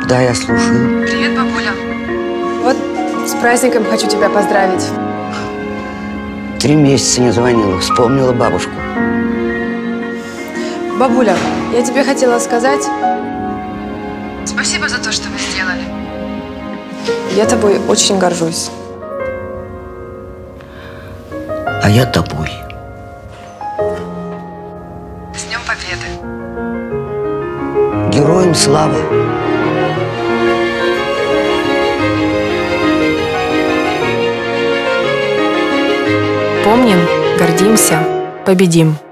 Да, я слушаю. Привет, бабуля. Вот с праздником хочу тебя поздравить. 3 месяца не звонила, вспомнила бабушку. Бабуля, я тебе хотела сказать... Спасибо за то, что вы сделали. Я тобой очень горжусь. А я тобой. С Днем Победы. Героям слава. Помним, гордимся, победим.